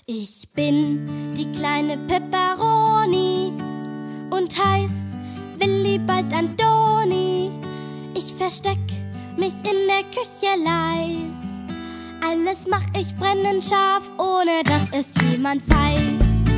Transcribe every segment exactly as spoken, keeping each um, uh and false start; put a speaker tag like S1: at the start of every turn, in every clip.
S1: Ich bin die kleine Pepperoni und heiß Willibald Antoni. Ich versteck mich in der Küche leis. Alles mach ich brennend scharf, ohne dass es jemand weiß.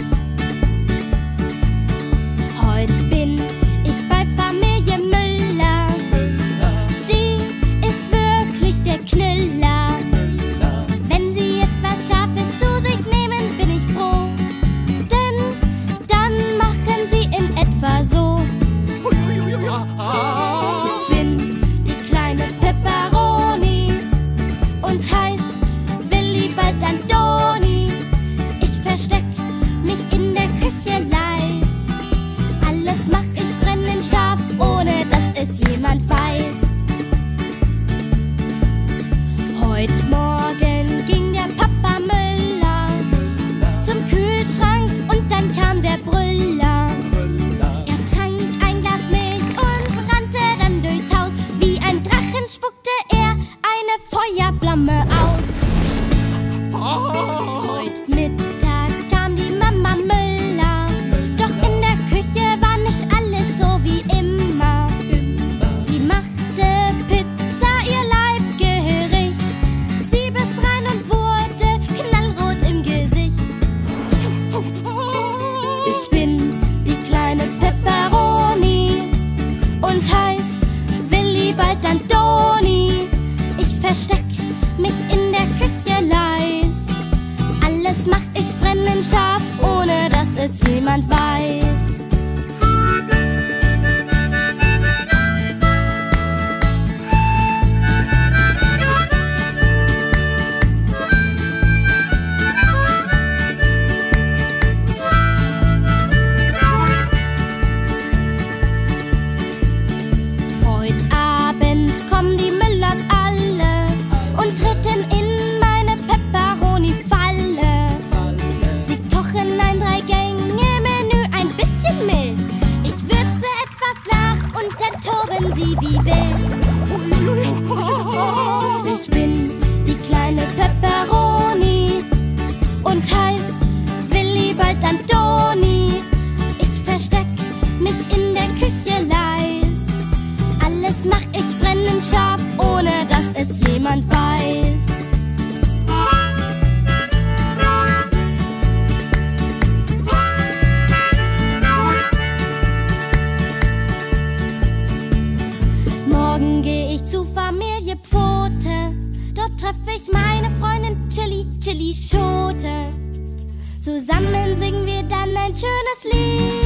S1: Heute bin ich bei Familie Müller. Die ist wirklich der Knüller. Wenn sie etwas Scharfes zu sich nehmen, bin ich froh. Denn dann machen sie in etwa so. Ich bin die kleine Pepperoni und heiß Willibald Antoni. Ich versteck mich in der Küche leis. Alles mach ich brennend scharf, ohne dass es jemand weiß. Heut Morgen ging der Papa Müller zum Kühlschrank und dann kam der Brüller. Er trank ein Glas Milch und rannte dann durchs Haus. Wie ein Drachen spuckte er eine Feuerflamme aus. Heut Mittag kam die Mama Müller, doch in der Küche war nicht alles so wie immer. Sie machte Pizza, ihr Leibgericht. Sie biss rein und wurde knallrot im Gesicht. Ich bin die kleine Pepperoni und heiß Willibald Antoni. Ich versteck mich in der Küche leis. Alles mach ich brennend scharf, ohne dass es jemand weiß. Heut Abend kommen die Müllers alle und treten in meine Pepperoni-Falle. Sie kochen ein Drei-Gänge-Menü ein bisschen mild. Ich würze etwas nach und dann toben sie wie wild. Ich bin die kleine Pepperoni und heiß Willibald Antoni. Ich versteck mich in der Küche leis. Alles mach ich brennend scharf, ohne dass es jemand weiß. Morgen geh ich zu Familie Pfote. Dort treff ich meine Freundin Chili Chili Schote. Zusammen singen wir dann ein schönes Lied.